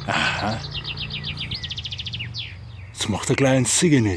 Aha. Jetzt macht er gleich ein Sigenet.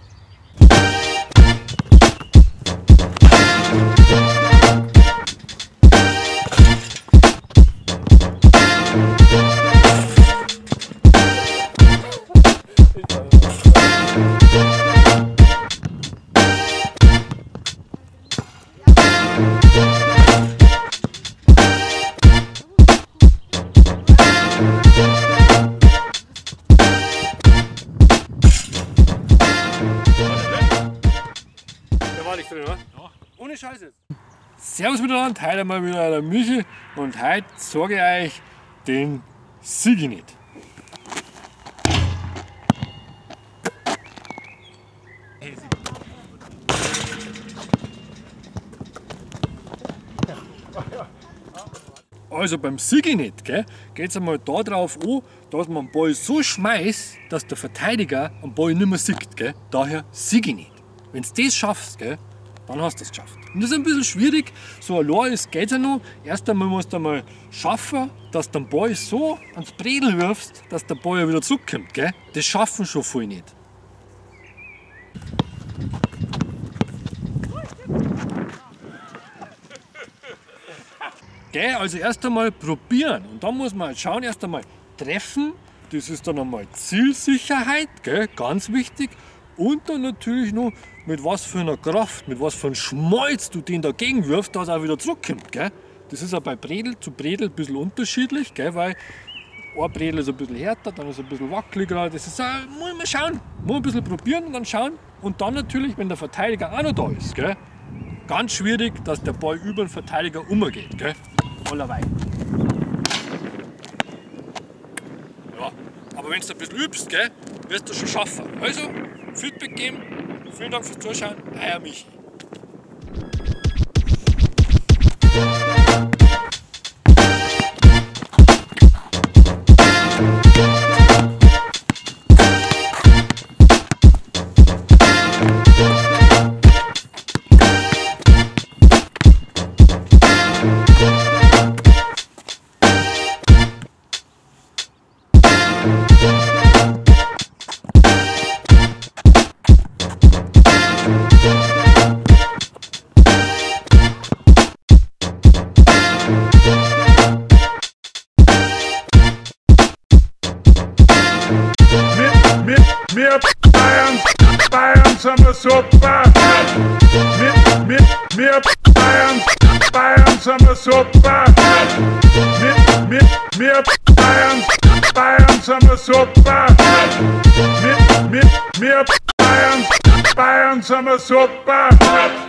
Drin, oder? Ja. Ohne Scheiße. Servus miteinander, heute mal wieder der Michi und heute zeige ich euch den Sigenet. Also beim Sigenet geht es einmal darauf an, dass man den Ball so schmeißt, dass der Verteidiger den Ball nicht mehr sieht. Gell? Daher Sigenet. Wenn du das schaffst, gell, dann hast du es geschafft. Und das ist ein bisschen schwierig, so allein geht es ja noch. Erst einmal musst du einmal schaffen, dass du den Ball so ans Bredel wirfst, dass der Ball ja wieder zurückkommt. Gell? Das schaffen schon viele nicht. Gell, also erst einmal probieren und dann muss man halt schauen, erst einmal treffen, das ist dann einmal Zielsicherheit, gell, ganz wichtig. Und dann natürlich noch mit was für einer Kraft, mit was für einem Schmalz du den dagegen wirfst, dass er auch wieder zurückkommt. Gell? Das ist auch bei Bredel zu Bredel ein bisschen unterschiedlich, gell? Weil ein Bredel ist ein bisschen härter, dann ist er ein bisschen wackeliger. Das ist auch, muss man schauen, muss ein bisschen probieren und dann schauen. Und dann natürlich, wenn der Verteidiger auch noch da ist, gell? Ganz schwierig, dass der Ball über den Verteidiger umgeht. Gell? Allerweil. Ja, aber wenn du ein bisschen übst, gell, wirst du schon schaffen. Also, Feedback geben. Vielen Dank fürs Zuschauen. Euer Michi. Bayern sind wir super. Wir Bayern sind wir super. Wir Bayern sind wir super. Wir Bayern sind wir super.